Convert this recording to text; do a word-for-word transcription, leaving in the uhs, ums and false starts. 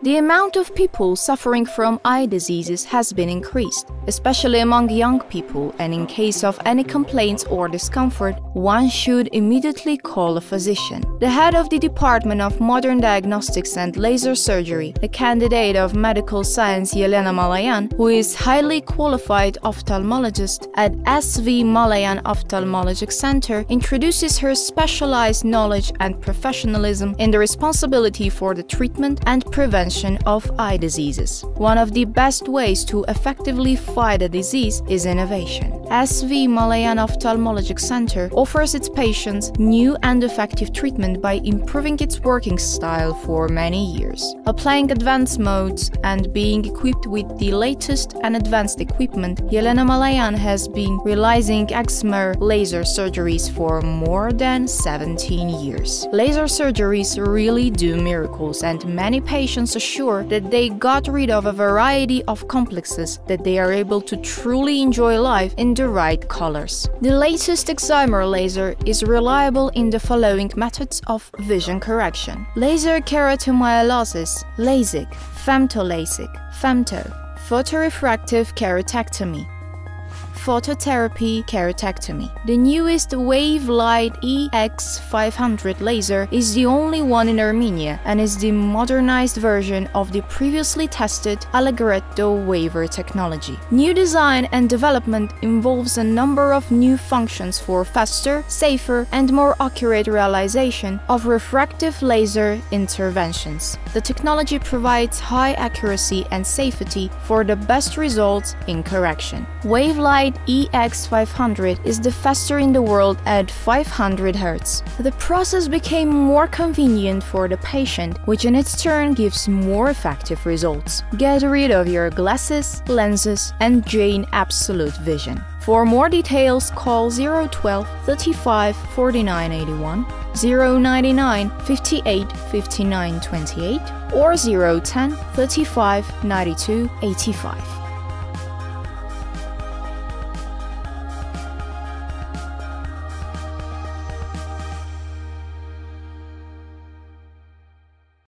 The amount of people suffering from eye diseases has been increased, especially among young people, and in case of any complaints or discomfort, one should immediately call a physician. The head of the Department of Modern Diagnostics and Laser Surgery, the candidate of medical science Yelena Malayan, who is highly qualified ophthalmologist at S V Malayan Ophthalmologic Center, introduces her specialized knowledge and professionalism in the responsibility for the treatment and prevention of eye diseases. One of the best ways to effectively fight a disease is innovation. S V Malayan Ophthalmologic Center offers its patients new and effective treatment by improving its working style for many years. Applying advanced modes and being equipped with the latest and advanced equipment, Yelena Malayan has been realizing excimer laser surgeries for more than seventeen years. Laser surgeries really do miracles, and many patients assure that they got rid of a variety of complexes, that they are able to truly enjoy life in the right colors. The latest excimer laser is reliable in the following methods of vision correction: laser keratomyelitis, LASIK, femtoLASIK, femto, photorefractive keratectomy, phototherapy keratectomy. The newest WaveLight E X five hundred laser is the only one in Armenia and is the modernized version of the previously tested Allegretto waver technology. New design and development involves a number of new functions for faster, safer, and more accurate realization of refractive laser interventions. The technology provides high accuracy and safety for the best results in correction. WaveLight E X five hundred is the fastest in the world at five hundred hertz. The process became more convenient for the patient, which in its turn gives more effective results. Get rid of your glasses, lenses, and gain absolute vision. For more details, call zero one two, thirty-five, forty-nine eighty-one, zero nine nine, fifty-eight, fifty-nine twenty-eight, or zero one zero, thirty-five, ninety-two, eighty-five.